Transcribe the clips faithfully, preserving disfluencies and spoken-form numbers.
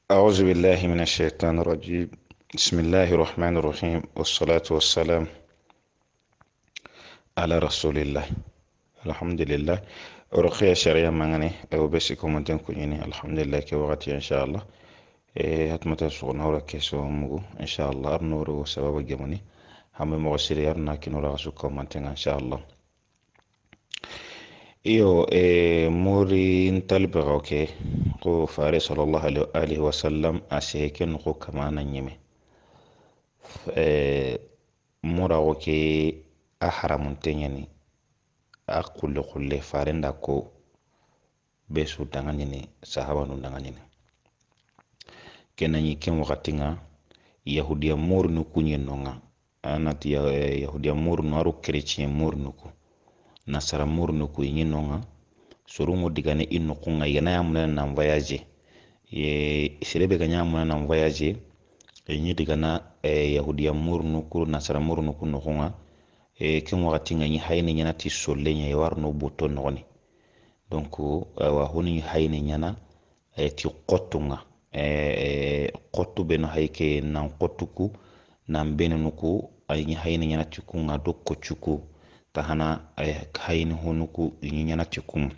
أعوذ بالله من الشيطان الرجيم. بسم الله الرحمن الرحيم، والصلاة والسلام على رسول الله. الحمد لله. رقية شريعة مغني أو بس كومنتين كونيني الحمد لله كي وقتي إن شاء الله. إيه هتمتى سوق نورا كيسو مغو إن شاء الله أرنورو سبب جموني هم مغسري أرنا كي نورا سوق كومنتين إن شاء الله. iyo e muri ntalbaga ke ko fare sallallahu alaihi wa sallam aseken ko kamana nyime e mura ko ke a haramun tenyani a kulle kulle fare nda ko besu danganyini sahaba nu danganyini kenanyi ken wakati nga yahudiya mur nu kunye nonga anati ya yahudiya mur nu aru chrétien mur nu ku nasara mur nu ku yin nonga surungu digane inu kunga yana yamuna na voyage ye sirebe ganya yamuna na voyage yin digana e yahudiya mur nu ku nasara mur nu ku no kunga e ken wakati nga yi hayne nyana ti solle nya yawar no boto noni donc wa honi hayne nyana e ti qotunga e qotu beno hayke nan qotuku nan benu ku ay hayne nyana ti kunga do ko chuku tahana ay hayne honuku yi nyana ti kunga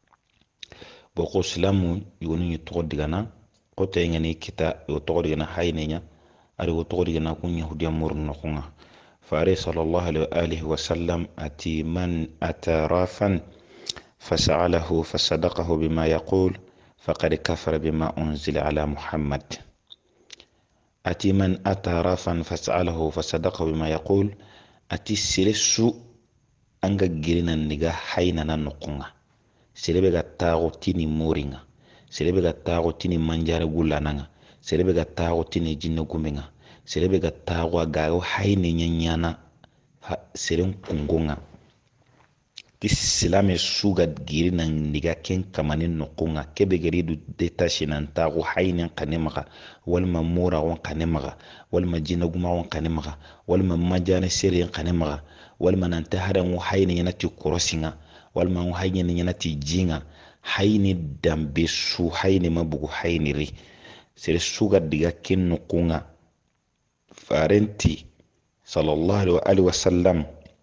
boko silamu yoni yi to digana qote ngani kita yo to digana hayne nya ari wo to digana kun yahudiya mur no kunga fare sallallahu alaihi wa sallam ati man atarafan فسأله فصدقه بما يقول فقد كفر بما أنزل على محمد. أتي من أتى رافا فسأله فصدقه بما يقول أتي سلسو أنغا جيرنا نيغا حيننا نقونا سلبغا تاغو تيني مورينا سلبغا تاغو تيني منجار غولانا سلبغا تاغو تيني جنة غومينا سلبغا تاغو غاو حيني نيانا سلم كونغونا ti silame suga giri nan niga ken kamanin nukunga kebe gari du detache nan tagu haynin kanemaga walma mura wan kanemaga walma jinaguma wan kanemaga walma majane seri kanemaga walma nan taharan wa haynin yana ti korosinga walma wa haynin yana ti jinga hayni dambe su hayni mabugu hayni ri sere suga diga ken nukunga farenti sallallahu alaihi wasallam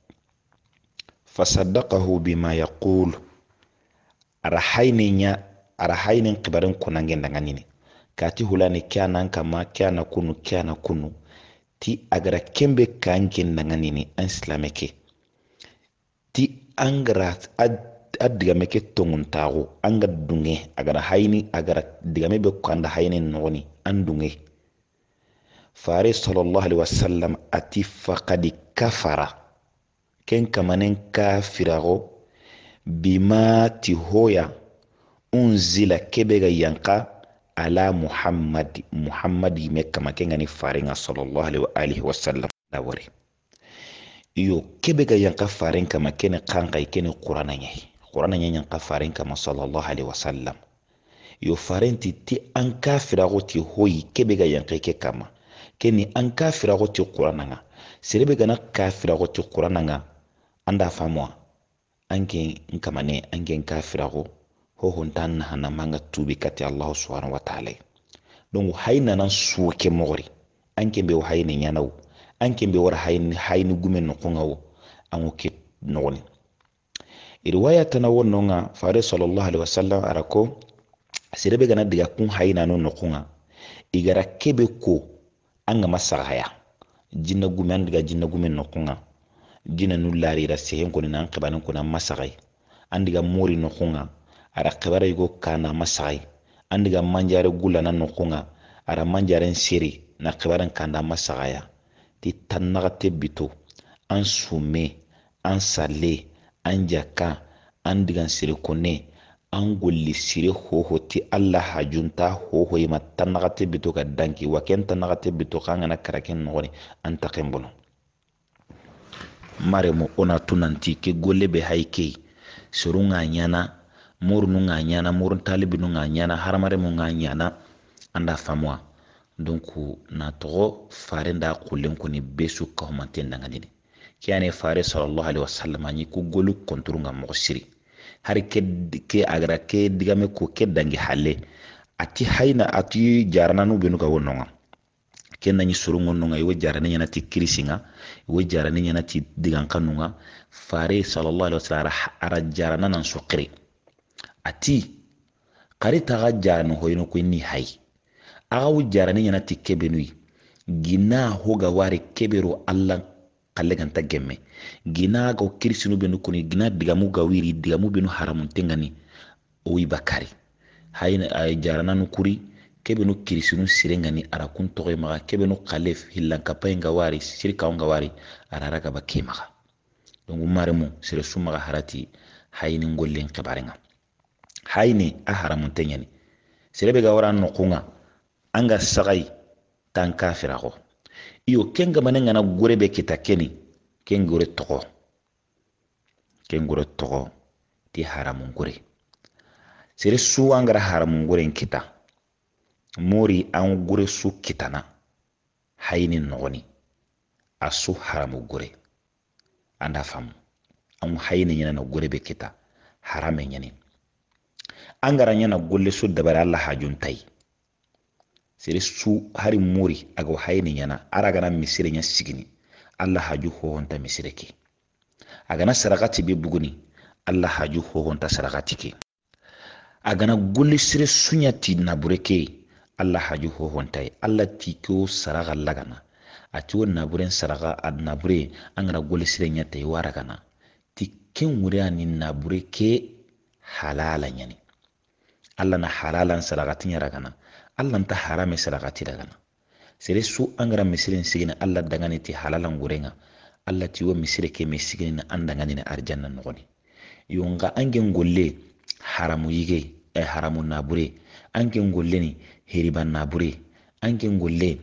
فصدقه بما يقول أرحيني أرحيني قبرن كونانجن دعانيني كاتي هلاني كأنا كما كأنا كونو كأنا كونو تي أجرا كمبي كانجن دعانيني أنسلامك تي أنغرا أد أدغامك تونغ تاغو أنغر دونغي أجرا هايني أجرا دغامي بكواندا هايني نوني أندونغي فارس صلى الله عليه وسلم أتي فقد كفر ken kamanen kafirago bima ti hoya unzila kebega yanka ala muhammad muhammad me kama kengani faringa sallallahu alaihi wa alihi wasallam dawari iyo kebega yanka farin kama kene kanka kene qur'ana nyai qur'ana nyai yanka farin kama sallallahu alaihi wasallam iyo farin ti ti an kafirago ti hoyi kebega yanka ke kama keni an kafirago ti qur'ana nga sirebe gana kafirago ti qur'ana nga anda famwa anke nkamane anke kafirago ho hontan hana manga tubi kati Allah subhanahu wa ta'ala donc hayna nan suke mori anke be hayni nyanaw anke be war hayni hayni gumen no ngawo amuke noni riwaya tanawon nonga fare sallallahu alaihi wasallam arako sirebe gana diga kun hayna no nokunga igara kebe ko anga masahaya jinna gumen diga jinna gumen nokunga jina nullari ra sehen ko nan qabanan ko nan masagay andiga mori no khunga ara qabara yugo kana masagay andiga manjare gulana no khunga ara manjare seri na qabaran kanda masagaya ti tannaga tebito an sume an sale an jaka andiga seri kone an golli sire hoho ti Allah hajunta hoho yima tannaga tebito ka danki wa ken tannaga tebito kanga na karaken no an takembono maremo ona tunanti ke golle be hayke surunga nyana murnu nga nyana murun talibi nu nga nyana haramare mu nga nyana anda famwa donc na to fare nda kullen ko ni besu ko manten nga dini kiane fare sallallahu alaihi wasallam ani ku golu konturu nga mo siri har ke ke agra ke digame ko ke dangi halle ati hayna ati jarana nu benu ga wonnonga ken nañi suru ngonnonga iwo jarana nyana ti kirisinga iwo jarana nyana ti digan kanunga fare sallallahu alaihi wasallam ara jarana nan sokri ati kari taga jarana hoyno ko ni hay aga wu jarana nyana ti kebenui gina hoga wari kebero allah kalle ganta gemme gina ga kirisinu benu kuni gina digamu ga wiri digamu benu haramun tengani o bakari hayna ay jarana nu kuri kebenu kirisinu sirengani ara kun toge maga kebenu khalef hillan kapay nga wari sirka nga wari ara raga bakke maga donc maremu sire sumaga harati hayni ngollen kabarenga hayni a haramun tengani sirebe ga wara no kunga anga sagai tan kafira ko iyo kenga manenga na gore be kita keni ken gore toko ken gore toko ti haramun gore sire su angara haramun gore kita mori an gore su kitana hayni nogoni asu haramu gore anda fam an hayni nyana na gore be kita harame nyani angara nyana golle su dabara Allah hajuntai sere su hari muri ago hayni nyana aragana misire nya sigini Allah haju ho honta misire ke agana sarakati be buguni Allah haju ho honta sarakati ke agana golli sire sunyati na bureke Allah haju ho honta Allah tiko saraka lagana ati wonna buren saraka adna bure angana golli sire nya tay waragana tikken wuriani na bureke halala nyani Allah na halalan sarakati nya ragana Allah nta harame sarakati dagana sere su angara misirin sigina Allah dangane ti halalan gurenga Allah ti wo misire ke misigina andangane na arjanna nogoni yonga angen golle haramu yige e haramu nabure angen golle ni heriban nabure angen golle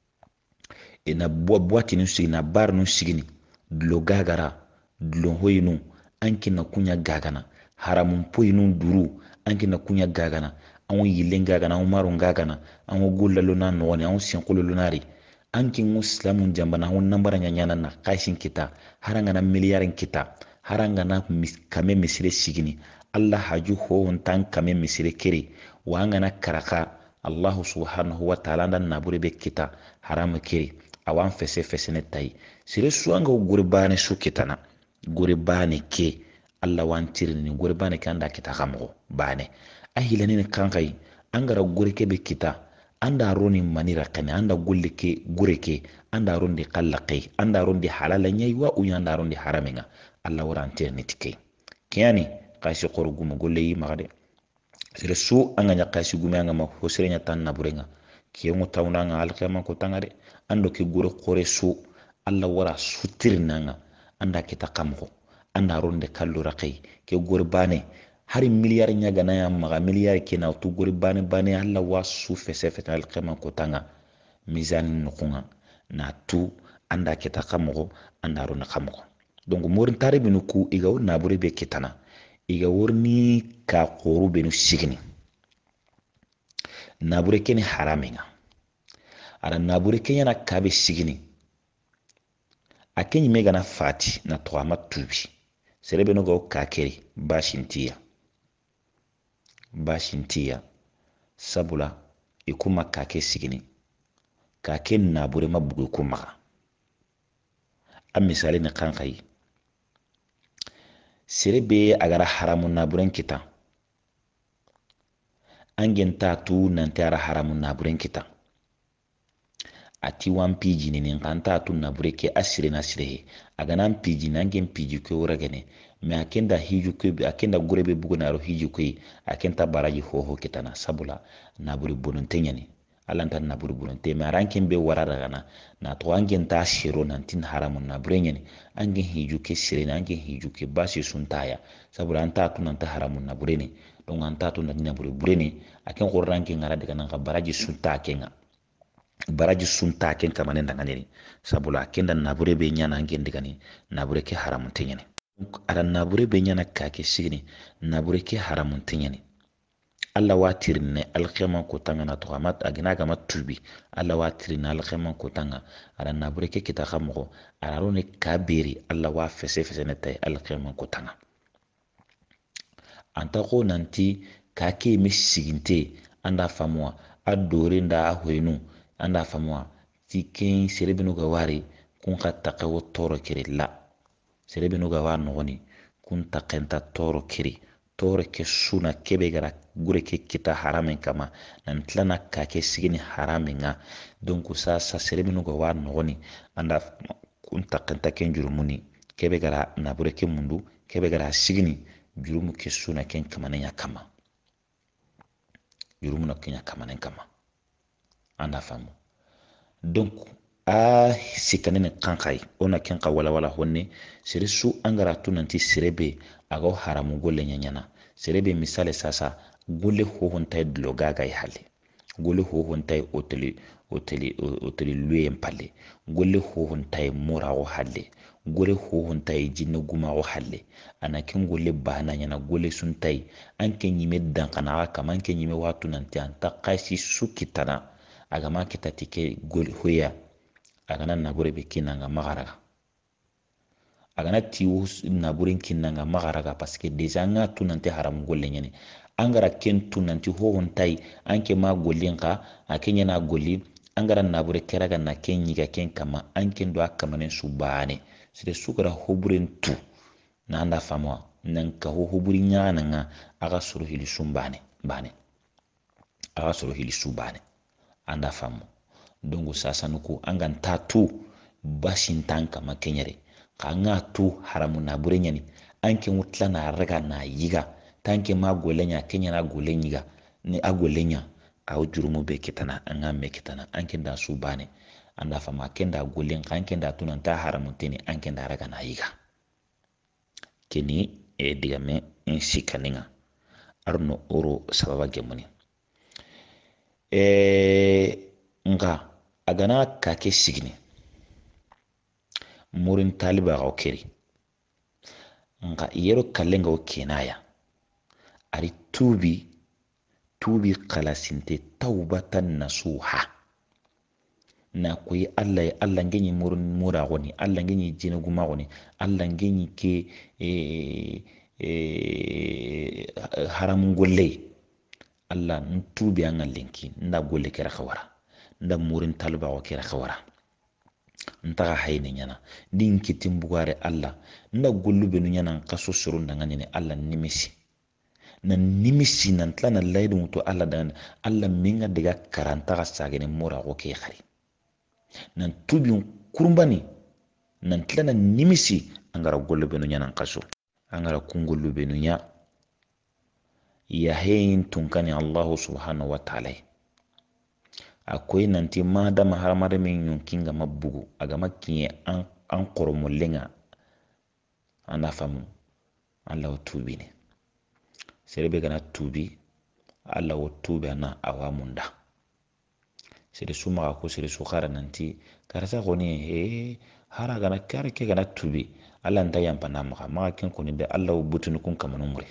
e na boati nu sigina bar nu sigini dlo gagara dlo hoyinu anken na kunya gagana haramu poyinu duru anken na kunya gagana an yilenga gana umaru gagana an gullalo na noni an sinqulu nari anki muslimun jambana hon nambara nyanyana na kashin kita haranga na miliyarin kita haranga na kame misire sigini Allah haju ho on tan kame misire kere wanga na karaka Allah subhanahu wa ta'ala dan nabure be kita haram kere awan fese fese ne tai sire suanga gurbane su kitana gurbane ke Allah wantirin ni gurbane kanda kita gamgo bane ahilani ne kankai angara gureke be kita anda roni manira kane anda gullike gureke anda rondi qallaqi anda rondi halala nyai wa uya anda rondi haramenga Allah warante ne tike kiyani kashi qorgumu golle yi magade sire su anganya kashi gume anga ma hosire nya tan naburenga kiyengu tawna nga alkema ko tangare ando ki gure qore su Allah wara sutirnanga anda kita kamko anda ronde kallu raqi ke gurbane hari miliyar nya gana ya maga miliyar kena tu gori bane bane Allah wasu fese fete alqema ko tanga mizan nukunga na tu anda kita kamko anda ron kamko donc morin tare binu ku iga wona buri be kitana iga worni ka qoru binu sigini nabure keni haramenga ara nabure kenya na kabe sigini akenyi mega na fati na toama tubi serebe no go kakeri bashintia bashintia sabula ikuma kake sigini kake nabure mabugo kuma am misali na kankai serebe agara haramun naburen kita angen tatu nantara haramun naburen kita ati wan piji ni nkanta tu nabure ke asire na sire agana piji nangen piji ko uragene me akenda hiju ko akenda gurebe bugo na ro hiju ko akenta baraji hoho kitana sabula nabure bononte nyani alanta nabure bononte me ranken be warara gana na to angen ta shiro nantin haramun nabure nyani angen hiju ke sire nangen hiju ke basi suntaya sabula anta tu nanta haramun nabure ni don anta tu nabure bure ni aken ko ranken ngara daga nan ka baraji sunta kenga baraji sunta ken kamane ndangani sabula kenda nabure be nyana ngen digani nabure ke haramun tenyane ara nabure be nyana kake sigini nabure ke haramun tenyane Allah watirne alqiyama ko tanga na to amat agina ga matubi Allah watirne alqiyama ko tanga ara nabure ke kita xamko ara rone kabiri Allah wa fese fese ne tay alqiyama ko tanga anta ko nanti kake mi siginte anda famwa adore nda ahwenu anda famwa tiken serebinu ga wari kun ka taqawo toro kiri la serebinu ga war nogoni kun taqenta toro kiri toro ke suna kebe gara gure ke kita haramen kama nan tlana ka ke sigini haramen nga donc sa sa serebinu ga war nogoni anda kun taqenta ken jurumuni kebe gara nabure ke mundu kebe gara sigini jurumu ke suna ken kama nenya kama jurumu na kenya kama nen kama anda famu donc a sikanene kankai ona kenka wala wala honne sere su angara tunanti serebe ago haramu golle nyanyana serebe misale sasa golle ho honta dloga ga hale golle ho honta hoteli hoteli hoteli luye mpalle golle ho honta mora o hale golle ho honta jinne guma o hale anakin golle bana nyana golle suntai anke nyime dan kana kama anke nyime watu nanti anta qaisi sukitana agama kitatike gol hoya agana nabure be kinanga magaraga agana tiwo nabure kinanga magaraga parce que déjà nga tunante haram golle nyane angara ken tunanti ho hontai anke ma gollenka akenya na golli angara nabure keraga na kenyiga ken kama anke ndo akamane subane sire sukara hoburen tu na anda famwa nan ka ho hoburi nyana nga aga suru hili sumbane bane aga suru hili subane anda famu dongo sasa nuku angan tatu bashin tanka makenyere ka nga tu haramu na burenyani anke mutla na raga na yiga tanke ma golenya kenya na golenyiga ni agolenya au jurumu be kitana anga me kitana anke da su bane anda fama kenda golen ka anke da tunan ta haramu tini anke da raga na yiga kini e digame in sikaninga arno oro sababa gemuni e nga agana kake sigini murin taliba ga okeri nga yero kallenga o kenaya ari tubi tubi qalasinte tawbatan nasuha na koyi Allah Allah ngenyi murin mura goni Allah ngenyi jina guma goni Allah ngenyi ke e e haram golle Allah ntubi an lenki nda golle kera khawara nda murin talba wa kera khawara ntaga hayne nyana din kitim bugare Allah nda gollu benu nyana kaso suru ndanga nyane Allah nimisi na nimisi nan tlana laydu muto Allah dan Allah minga diga karanta ga sagene mura ko ke khari nan tubi kurumbani nan tlana nimisi angara gollu benu nyana kaso angara kungollu benu nya ya hayin tunkani Allah subhanahu wa ta'ala akwai nanti madama haramare min yunkin ga mabbugu aga makiye an an koromullenga ana famu Allah wa tubi ne serebe gana tubi Allah wa tubi ana awamunda sere suma ko sere sukhara nanti karasa goni he hara gana kare ke gana tubi Allah nda yampa na maka maka ken koni de Allah butunu kun kamanu mure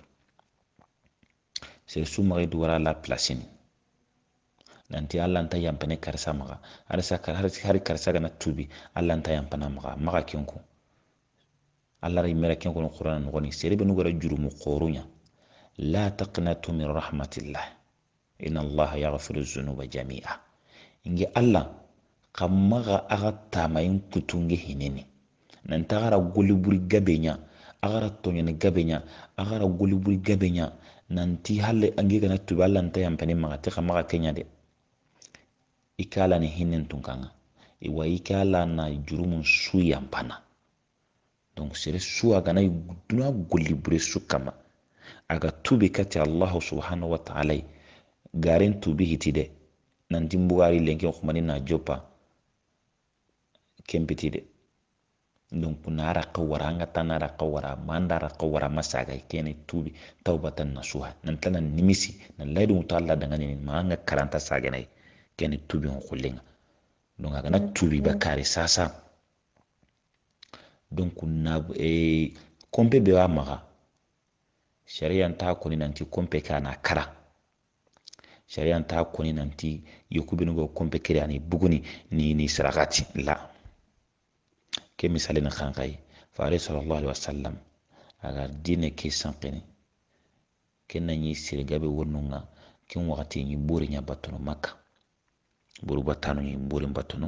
sere suma ga duwara la placine nanti Allah nta yampane karsa maga harsa har karsa gana tubi Allah nta yampana maga maga kenku Allah ri mera kenku no Qur'an ngoni serebe no gara jurumu qorunya la taqnatu min rahmatillah inna Allah yaghfiru dhunuba jami'a ingi Allah kamaga aga tamayin kutunge hineni nan tagara goliburi gabenya agara tonyane gabenya agara goliburi gabenya nanti halle angi gana tubi Allah nta yampane maga te kamaga kenya de ikala ni hinin tunkanga iwa ikala na jurumun su yampana donc sere su aga na duna golibure su kama aga tubi kati Allah subhanahu wa ta'ala garen tubi hitide nan dimbugari lenke khumani na jopa kempitide donc nara qawara ngata nara qawara mandara qawara masaga kene tubi tawbatan nasuha nan tana nimisi nan laydu mutalla daga ni manga karanta saganai kene tubi on kullenga donc aga na tubi bakari sasa donc na e kompe be wa maga sharia ta koni nanti kompe kana kara sharia ta koni nanti yokubinu go kompe kere ani buguni ni ni sarakati la ke misali na khankai fa sallallahu alaihi wasallam aga dine ke sankene kenna ni sirgabe wonnunga kin wakati ni buri nya batono makka buru batano ni buri batono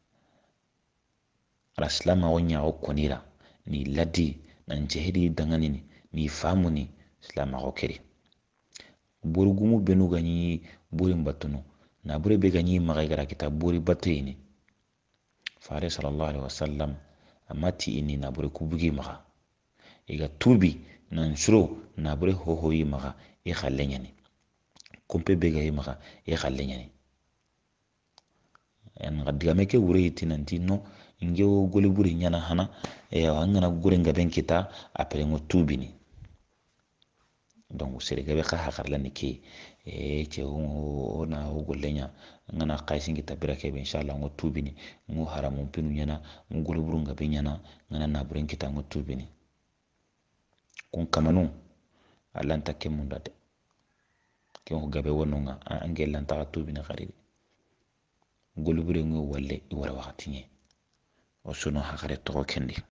raslama wonya o konira ni ladi nan jehidi danganini ni famuni islama o keri buru gumu benu ganyi buri batono na buri be ganyi magayara kita buri batini fare sallallahu alaihi wasallam amati ini na buri kubugi maga iga tubi nan shuro na buri hoho yi maga i khalenyani kumpe be ga yi maga i khalenyani en gadiga meke wure yitinanti no inge wo goli buri nyana hana e wangana gure ngaben kita apre ngo tubini donc sere gabe ka hakarla niki e ke ona o golenya ngana qaysin kita birake be inshallah ngo tubini ngo haramun pinu nyana ngo goli buru ngaben nyana ngana na buren kita ngo tubini kun kamanu alanta ke munda de ke ngo gabe wonunga ange lanta tubini kharidi goli buru ngo walle i wara wakati nye o sono hakare to kendi